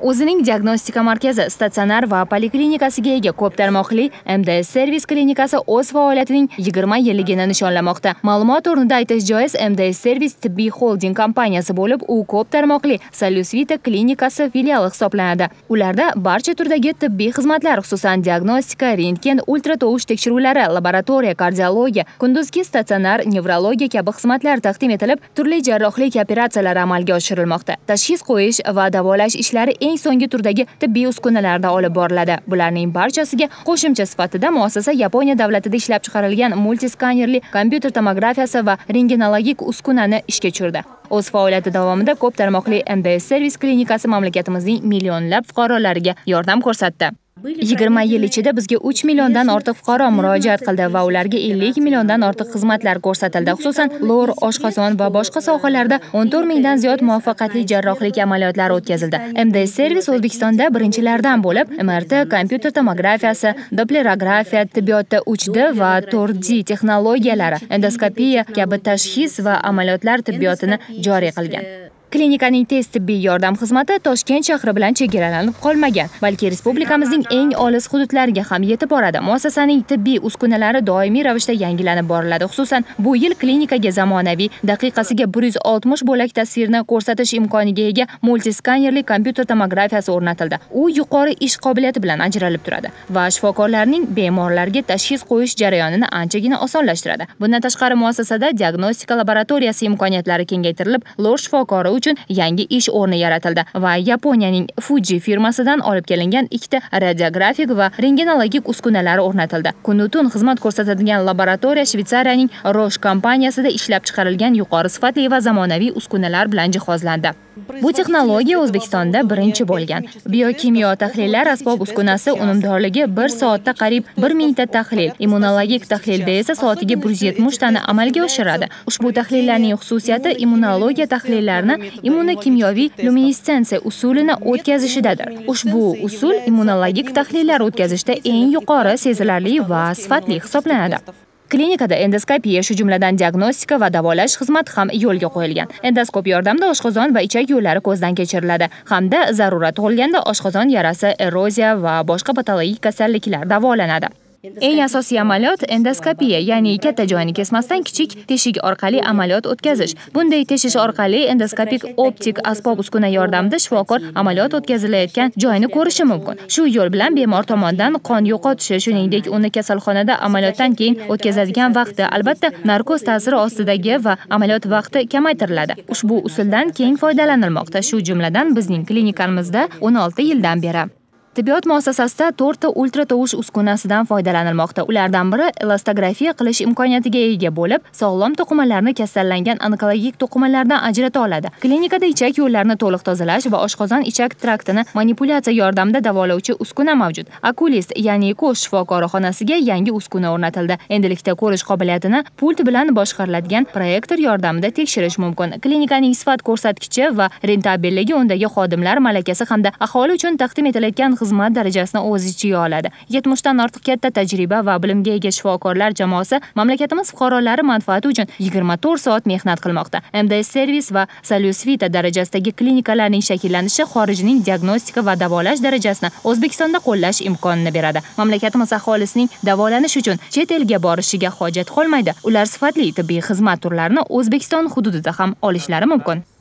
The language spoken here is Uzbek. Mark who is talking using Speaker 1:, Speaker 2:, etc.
Speaker 1: O'zining diagnostika markazi, statsionar va poliklinikasiga ega ko'p tarmoqli MDS servis klinikasi o'z faoliyatining 20 yilligini nishonlamoqda. Ma'lumot o'rnida aytish joiz, MDS servis tibbiy holding kompaniyasi bo'lib, u ko'p tarmoqli Salyusvita klinikasi filiali hisoblanadi. Ularda barcha turdagi tibbiy xizmatlar, xususan diagnostika, rentgen, ultratovush tekshiruvlari, laboratoriya, kardiologiya, kunduzgi statsionar, nevrologiya kabi xizmatlar taqdim etilib, turli jarrohlik operatsiyalari amalga oshirilmoqda. Tashxis qo'yish va davolash ishlari eng so'nggi turdagi tibbiy uskunalarda olib boriladi. Bularning barchasiga qo'shimcha sifatida muassasa Yaponiya davlatida ishlab chiqarilgan multiskanerli kompyuter tomografiyasi va rentgenologik uskunani ishga tushirdi. O'z faoliyati davomida ko'p tarmoqli MDS servis klinikasi mamlakatimizning millionlab fuqarolariga yordam ko'rsatdi. 20 yil ichida bizga 3 milliondan ortiq fuqaro murojaat qildi va ularga 50 milliondan ortiq xizmatlar ko'rsatildi. Xususan, lor, oshqozon va boshqa sohalarda 14 mingdan ziyod muvaffaqiyatli jarrohlik amaliyotlari o'tkazildi. MDS servis O'zbekistonda birinchilardan bo'lib, MRT, kompyuter tomografiyasi, dopplerografiya, tibbiyotda 3D va 4D texnologiyalari, endoskopiya kabi tashxis va amaliyotlar tibbiyotini joriy qilgan. Klinikaning tez tibbiy yordam xizmati Toshkent shahri bilan chegaralanib qolmagan, balki respublikamizning eng olis hududlariga ham yetib boradi. Muassasaning tibbiy uskunalari doimiy ravishda yangilanib boriladi. Xususan, bu yil klinikaga zamonaviy, daqiqasiga 160 bo'lak tasvirni ko'rsatish imkoniga ega multiskanerli kompyuter tomografiyasi o'rnatildi. U yuqori ish qobiliyati bilan ajralib turadi va shifokorlarning bemorlarga tashxis qo'yish jarayonini anchagina osonlashtiradi. Bundan tashqari, muassasada diagnostika laboratoriyasi imkoniyatlari kengaytirilib, lor shifokori uchun yangi ish o'rni yaratildi va Yaponiyaning Fuji firmasidan olib kelingan ikkita radiografik va rentgenologik uskunalar o'rnatildi. Kun-tun xizmat ko'rsatadigan laboratoriya Shveysariyaning Roche kompaniyasida ishlab chiqarilgan yuqori sifatli va zamonaviy uskunalar bilan jihozlandi. Bu texnologiya O'zbekistonda birinchi bo'lgan. Biokimyo tahlillar asbob uskunasi unumdorligi 1 soatda qariyb 1000 ta tahlil, immunologik tahlilda esa soatiga 170 tani amalga oshiradi. Ushbu tahlillarning xususiyati immunologiya tahlillarini immunokimyoviy luminessensiya usulini o'tkazishidadir. Ushbu usul immunologik tahlillar o'tkazishda eng yuqori, sezilarli va sifatli hisoblanadi. Klinikada endoskopiya, shu jumladan diagnostika va davolash xizmati ham yo'lga qo'yilgan. Endoskop yordamida oshqozon va ichak yo'llari ko'zdan kechiriladi hamda zarurat tug'ilganda oshqozon yarasi, eroziya va boshqa patologik kasalliklar davolanadi. Eng asosiy amaliyot endoskopiya, ya'ni katta joyni kesmasdan kichik teshik orqali amaliyot o'tkazish. Bunday teshish orqali endoskopik optik asbob uskuna yordamida shifokor amaliyot o'tkazilayotgan joyni ko'rishi mumkin. Shu yo'l bilan bemor tomonidan qon yo'qotishi, shuningdek uni kasalxonada amaliyotdan keyin o'tkazadigan vaqti, albatta narkoz ta'siri ostidagi va amaliyot vaqti kamaytiriladi. Ushbu usuldan keng foydalanilmoqda, shu jumladan bizning klinikamizda 16 yildan beri. Tibbiyot muassasasida 4 ta ultratovush uskunasidan foydalanilmoqda. Ulardan biri elastografiya qilish imkoniyatiga ega bo'lib, sog'lom to'qimalarni kasallangan onkologik to'qimalardan ajrata oladi. Klinikada ichak yo'llarini to'liq tozalash va oshqozon ichak traktini manipulyatsiya yordamida davolovchi uskuna mavjud. Okulist, ya'ni ko'z shifokori xonasiga yangi uskuna o'rnatildi. Endilikda ko'rish qobiliyatini pult bilan boshqariladigan proyektor yordamida tekshirish mumkin. Klinikaning sifat ko'rsatkichi va rentabelligi, undagi xodimlar malakasi hamda aholi uchun taqdim etilayotgan xizmat darajasini o'z ichiga oladi. 70 dan ortiq katta tajriba va bilimga ega shifokorlar jamoasi mamlakatimiz fuqarolari manfaati uchun 24 soat mehnat qilmoqda. MDS servis va Salyusvita darajasidagi klinikalarning shakllanishi xorijning diagnostika va davolash darajasini O'zbekistonda qo'llash imkonini beradi. Mamlakatimiz aholisining davolanish uchun chet elga borishiga hojat qolmaydi. Ular sifatli tibbiy xizmat turlarini O'zbekiston hududida ham olishlari mumkin.